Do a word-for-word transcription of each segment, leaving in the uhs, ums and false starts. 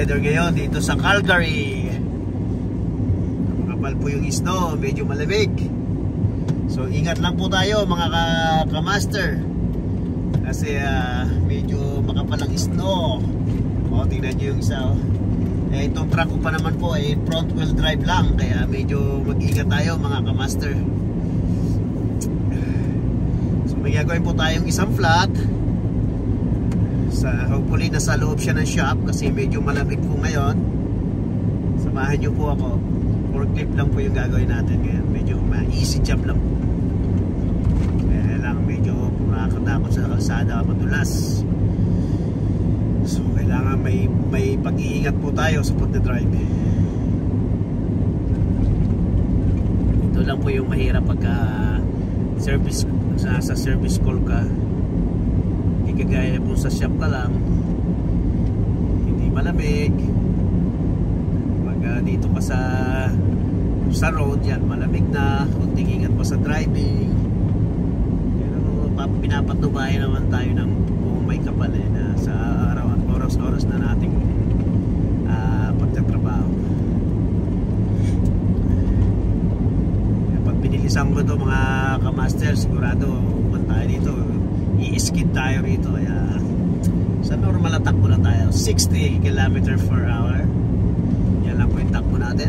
weather ngayon dito sa Calgary. Makapal po yung snow, medyo malamig. So ingat lang po tayo mga ka-master, kasi uh, medyo makapal ang snow. O, tingnan nyo yung isa, oh. Eh, itong truck ko pa naman po eh, front wheel drive lang, kaya medyo mag-ingat tayo mga ka-master. So may gagawin po tayong isang flat. Sa, hopefully nasa loob siya ng shop kasi medyo malamig po ngayon. Samahan nyo po ako. Forklift lang po yung gagawin natin ngayon. Medyo ma-easy job lang po. Kaya lang medyo nakakatakot sa kalsada, madulas. So kailangan may, may pag-iingat po tayo sa pagdadrive. Ito lang po yung mahirap pagka service, sa, sa service call ka. Kagaya po sa shop ka lang, hindi malamig. Pag uh, dito pa sa sa road, yan malamig na. Kunting ingat pa sa driving. Pero pinapatubayan naman tayo ng kung may kapal eh, na sa araw at oras-oras na nating uh, pagtatrabaho. Pag pinilisan ko ito mga ka-master, sigurado kung tayo dito i-skid tayo rito. Kaya sa normal na takbo na tayo, sixty kilometers per hour. Yan lang po yung takbo natin.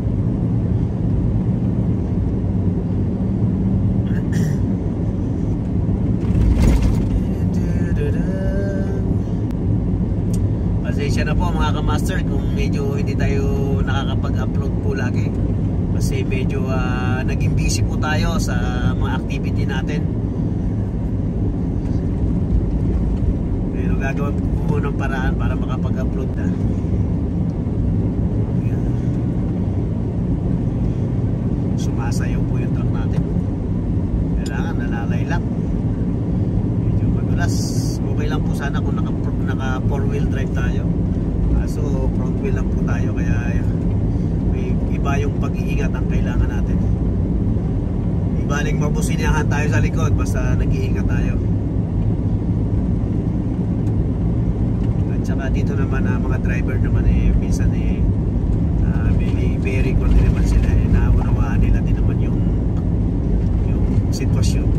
Pasensya na po mga ka-master kung medyo hindi tayo nakakapag-upload po lagi, kasi medyo uh, naging busy po tayo sa mga activity natin. Gagawa po ng paraan para makapag-upload na. Sumasayaw po yung truck natin. Kailangan nalalay lang. Medyo madulas. Okay lang po sana kung naka, naka four wheel drive tayo. Kaso front wheel lang po tayo, kaya may iba yung pag-iingat ang kailangan natin. Ibaling mabusinahan tayo sa likod basta nag-iingat tayo. Saka dito naman uh, mga driver naman eh minsan eh uh, very, very good din naman sila eh, naunawaan nila din naman yung yung sitwasyon.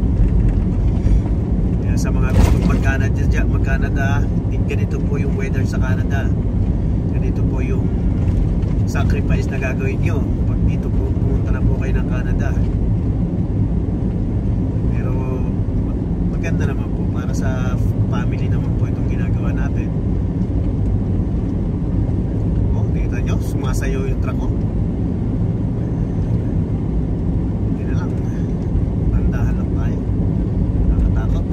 Kaya sa mga gustong mag-Canada, mag-Canada, ganito po yung weather sa Canada, ganito po yung sacrifice na gagawin nyo pag dito po pumunta na po kayo ng Canada. Pero maganda naman po para sa family naman po itong ginagawa natin. Oh, kita nyo, sumasayo yung truck ko. Hindi na lang, tandahan lang tayo, nakatakot.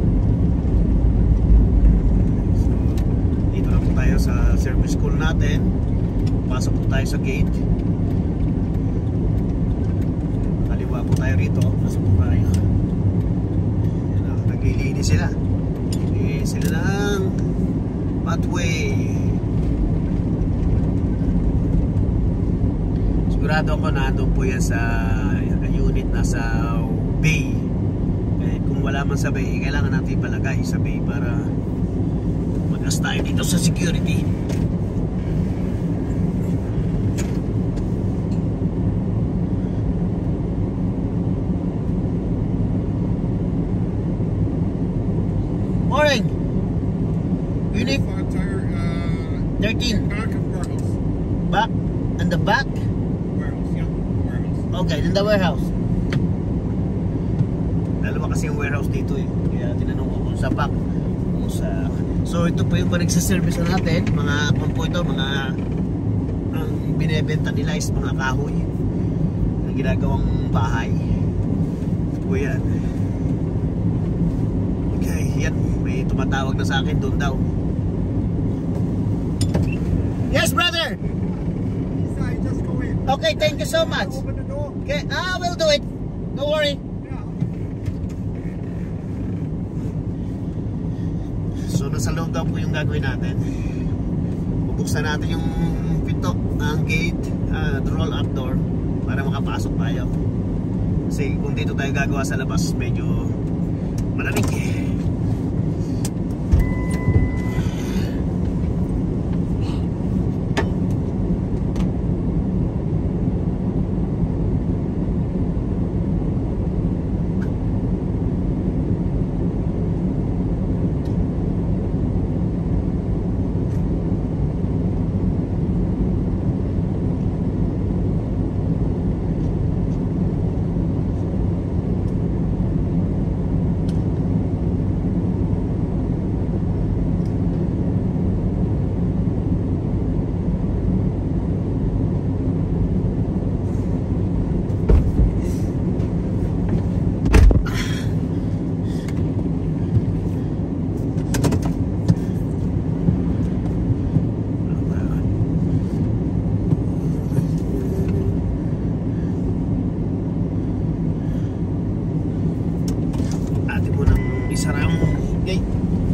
So dito na po tayo sa service school natin. Pasok po tayo sa gate. Kaliwa po tayo rito. Pasok po tayo. Naglilinis sila. Naglilinis sila ng pathway. Sigurado ako na doon po yan sa unit na sa bay. Eh, kung wala man sa bay, kailangan natin palagay sa bay para mag-as tayo dito sa security. Morning. Unit thirteen. Back of warehouse. Back? In the back? Warehouse, yeah. Warehouse. Okay, in the warehouse. Dalawa kasi yung warehouse dito eh. Kaya tinanong ko kung sa back o sa... So ito po yung panagsaservice natin. Mga kung po ito, mga ang binebenta nila is mga kahoy na ginagawang bahay. Ito po yan. Okay, yan. May tumatawag na sa akin doon daw. Yes, brother. Inside, just go in. Okay, thank you so much. Open the door. Okay, I will do it. Don't worry. Yeah. So nasa loob daw po yung gagawin natin. Bubuksan natin yung pinto, ang gate, uh, roll up door para makapasok tayo. Kasi kung dito tayo gagawa sa labas, medyo malamig eh. Sarang gate.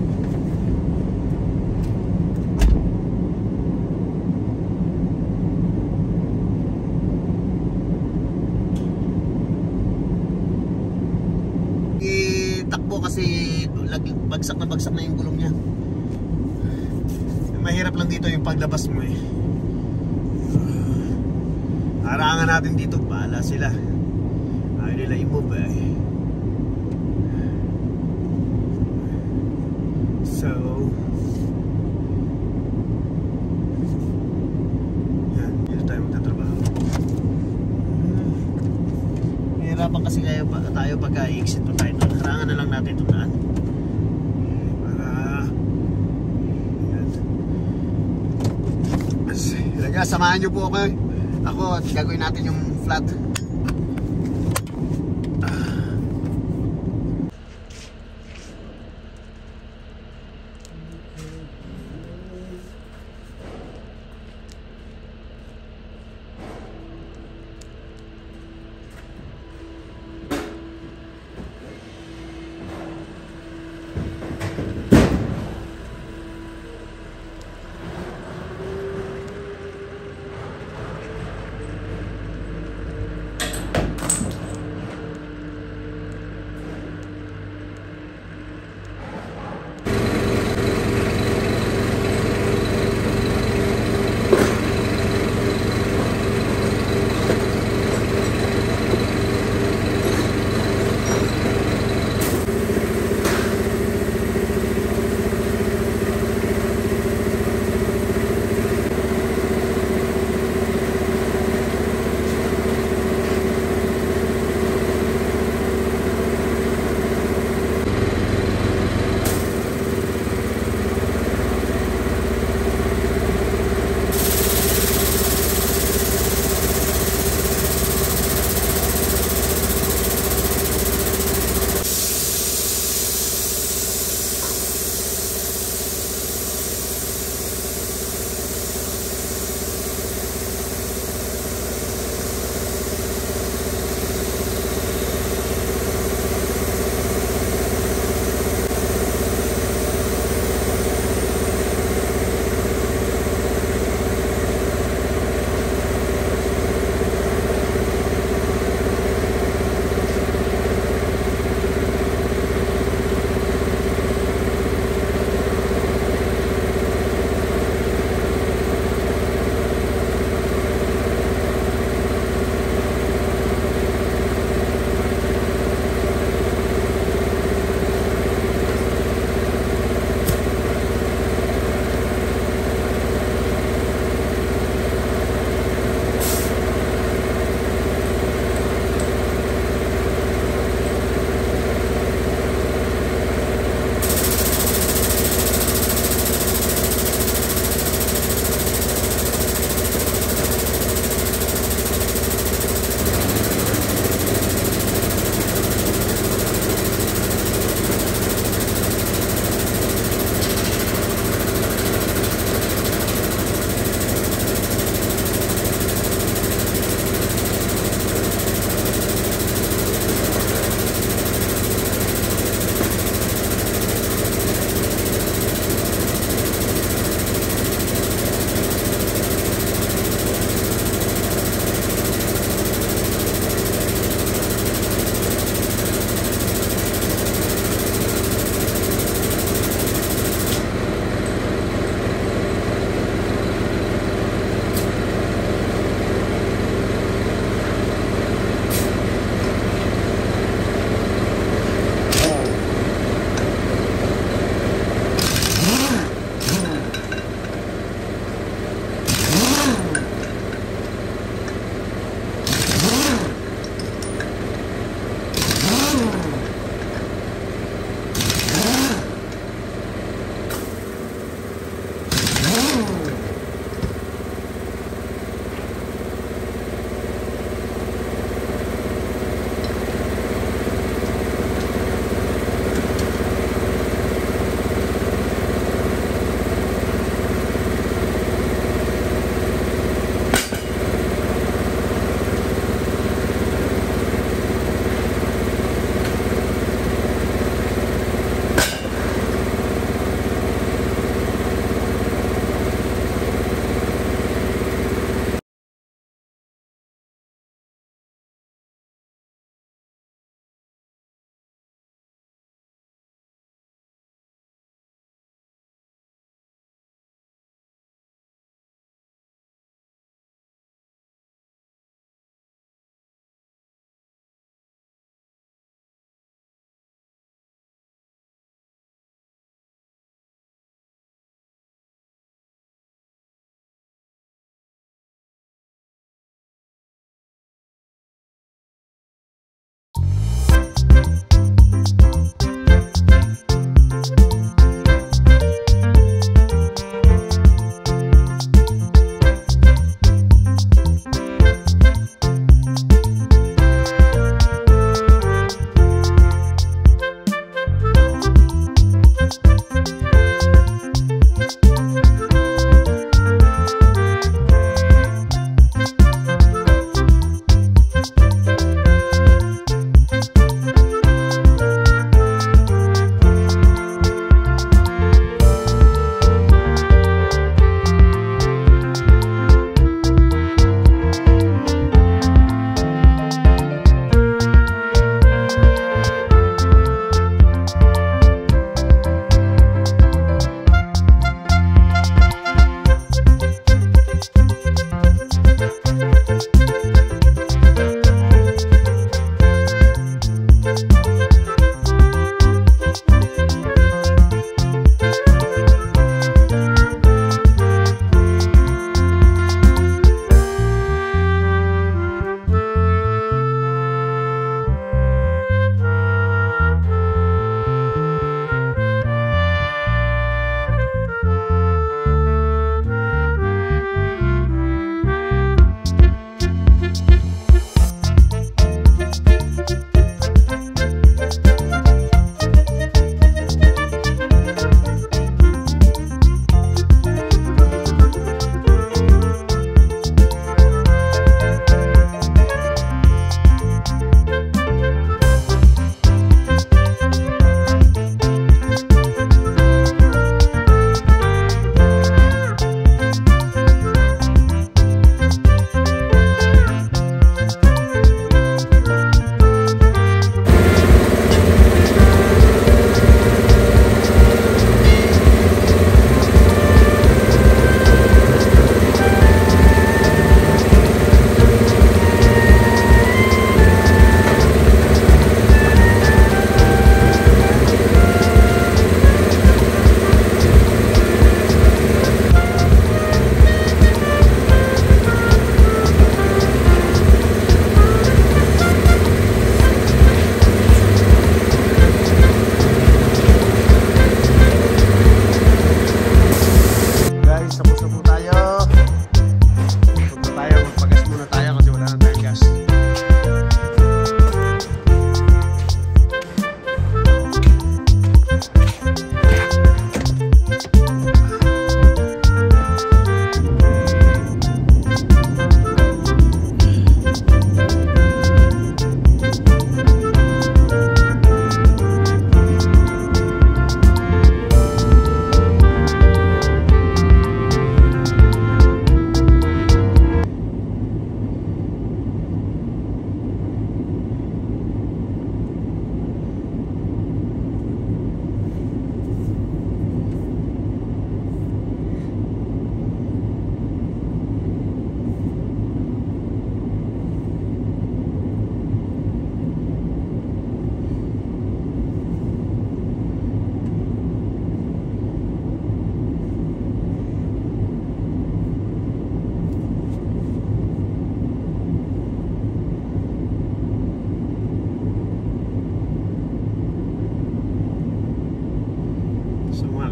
Itakbo kasi bagsak na bagsak na yung gulong niya. Mahirap lang dito yung paglabas mo eh. Harangan natin dito, bahala sila. Ayaw nila i-move eh. So yan, dito tayo magtatrabaho. Mahirapan kasi kayo, tayo pagka i-exit pa tayo doon. Harangan na lang natin itong daan para yan. Talaga, samahan nyo po ako ako at gagawin natin yung flat.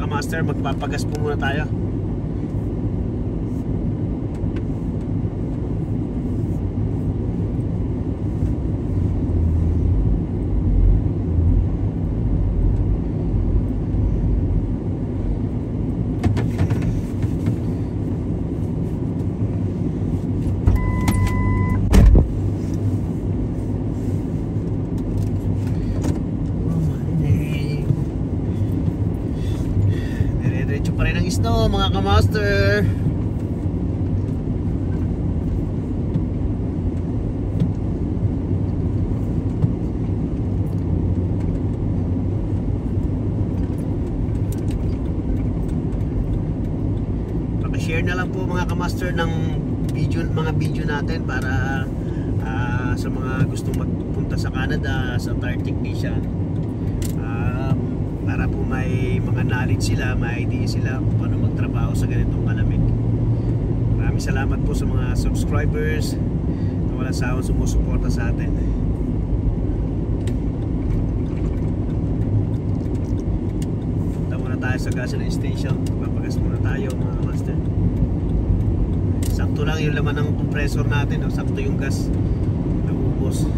kamaster, magpapagas po muna tayo. Diretso pa rin ang isno mga kamaster. Paki-share na lang po mga kamaster ng video, mga video natin para uh, sa mga gustong magpunta sa Canada, sa tire technician, para po may mga knowledge sila, may idea sila kung paano magtrabaho sa ganitong malamig. Maraming salamat po sa mga subscribers na walang sawang sumusuporta sa atin. Punta muna tayo sa gasoline station. Papagas muna tayo mga master. Sakto lang yung laman ng compressor natin, no? Sakto yung gas na ubos.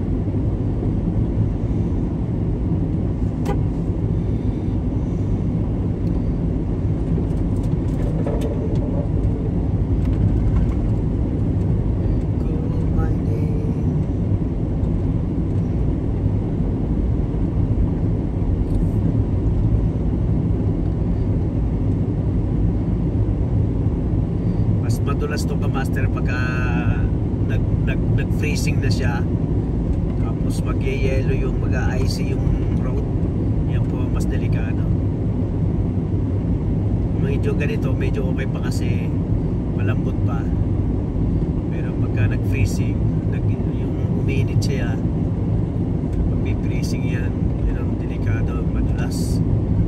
Madulas to kamaster pagka nag, nag, nag freezing na siya, tapos mag-yellow yung mag-icy yung road. Yan po mas delikado. Medyo ganito, medyo okay pa kasi malambot pa, pero pagka nag freezing nag, yung uminit siya, pag freezing yan, yan ang delikado, madulas.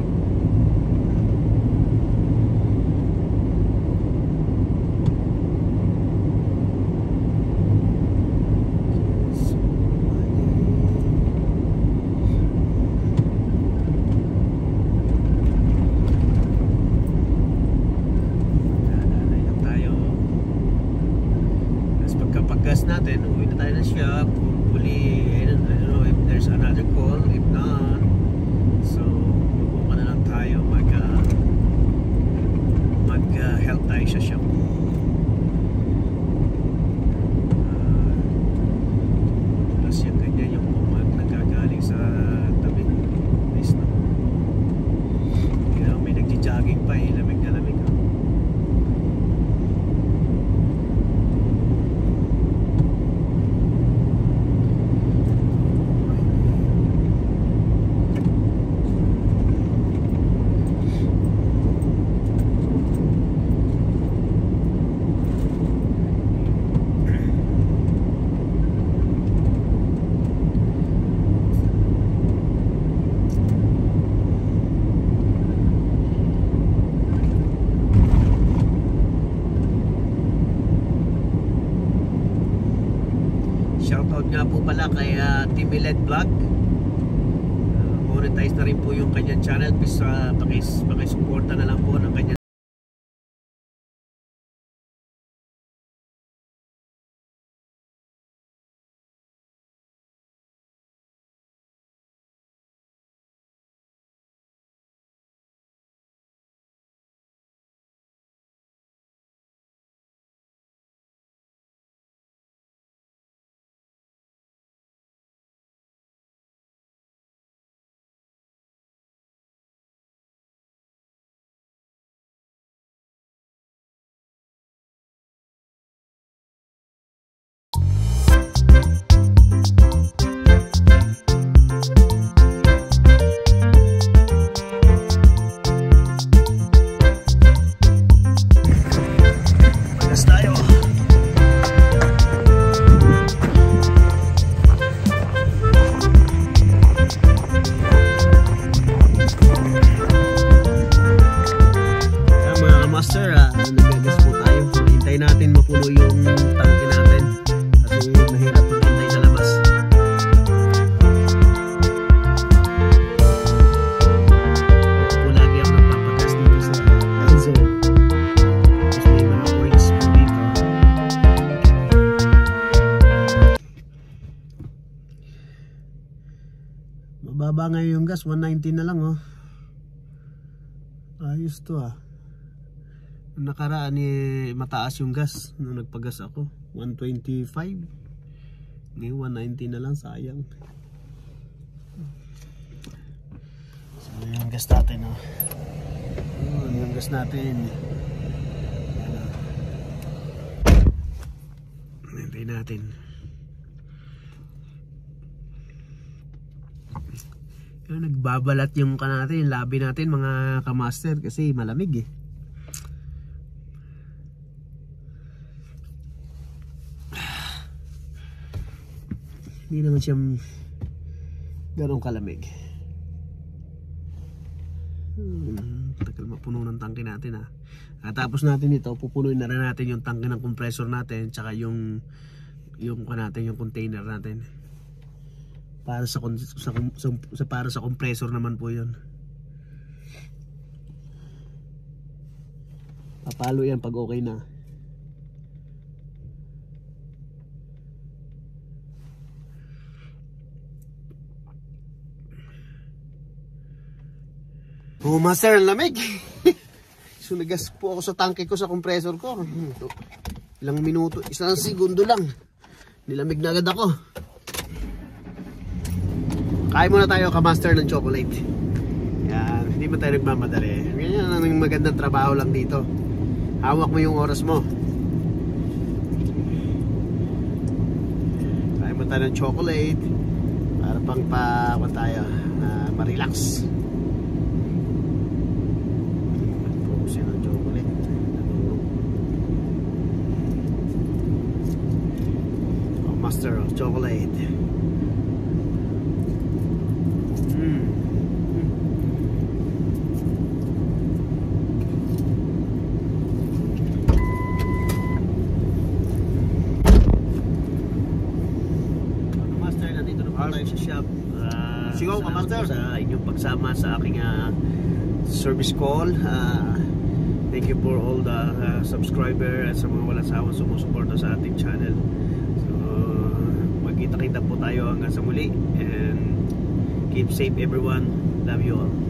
Pagkas natin, uwi na tayo ng shop. Hopefully, I don't know if there's another call. If not, so magbuka na lang tayo. Mag uh, mag uh, help tayo sa shop. uh, Plus yung ganyan, yung umag nagagaling sa tabi. Nice, no? You know, may nagji-jogging pa eh. Lamig na lamig, oh. Shoutout nga po pala kay uh, Timiled Vlog. uh, Monetize na rin po yung kanyang channel. Please uh, pakis, pakisuporta na lang po ng kanyang gas, one nineteen na lang oh. Ayos to ah. Nakaraan eh, mataas yung gas nung nagpagas ako, one twenty-five. Ngayon one nineteen na lang, sayang. So yung gas natin oh. Oh, yung gas natin. Hintay natin. Yung nagbabalat yung ka natin, yung labi natin mga kamaster kasi malamig eh. Hindi naman siya ganong kalamig. Hmm, tagal mapuno ng tangke natin ah. Tapos natin ito, pupunuin na rin natin yung tangke ng compressor natin, tsaka yung yung ka natin, yung container natin. Para sa, sa, sa, sa para sa compressor naman po 'yon. Papalo yan pag okay na. Oh, master, lamig. Sunagas po ako sa tangke ko, sa compressor ko. Ilang minuto, isang segundo lang. Nilamig na agad ako. Kain muna tayo ka-master ng chocolate. Yan, hindi mo tayo nagmamadali. Ganyan ang magandang trabaho lang dito. Hawak mo yung oras mo. Kain mo tayo ng chocolate para pang pa tayo uh, ma-relax. Focus yun ang chocolate. Oh, master of chocolate. Sa shop. Uh, Sigaw ka, master. Sa inyong pagsama sa aking uh, service call. Uh, thank you for all the uh, subscriber at sa mga walang sawang sumusuporta sa ating channel. So, magkita-kita po tayo hanggang sa muli. And keep safe everyone. Love you all.